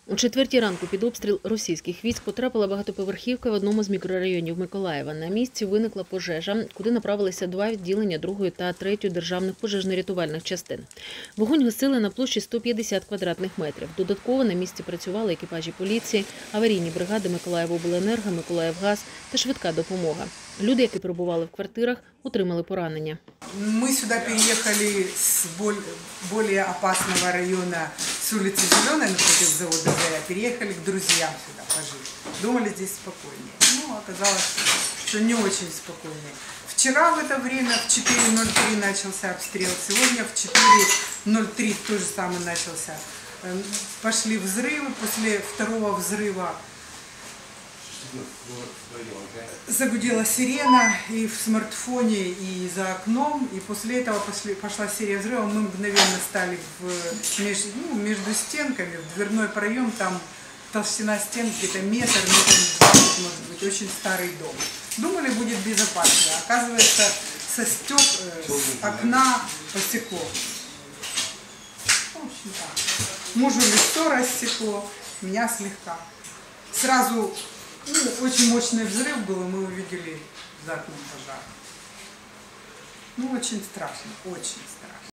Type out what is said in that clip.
О 4 ранку під обстріл російських військ потрапила багатоповерхівка в одному з мікрорайонів Миколаєва. На місці виникла пожежа, куди направилися 2 відділення 2-ї та 3-ї державних пожежно-рятувальних частин. Вогонь гасили на площі 150 квадратних метрів. Додатково на місці працювали екіпажі поліції, аварійні бригади Миколаївобленерго, Миколаївгаз та швидка допомога. Люди, які перебували в квартирах, отримали поранення. Мы сюда переехали с более опасного района, с улицы Зеленой, напротив завода «Заря», переехали к друзьям сюда пожить. Думали, здесь спокойнее. Ну, оказалось, что не очень спокойнее. Вчера в это время в 4:03 начался обстрел, сегодня в 4:03 то же самое начался. Пошли взрывы, после второго взрыва загудела сирена и в смартфоне, и за окном, и после этого пошла серия взрывов. Мы мгновенно стали между стенками, в дверной проем, там толщина стен где-то метр 20, может быть, очень старый дом. Думали, будет безопасно, оказывается, со окна посекло. В общем, так. Мужу лицо рассекло, меня слегка. Сразу очень мощный взрыв был, и мы увидели за окном пожар. Ну, очень страшно, очень страшно.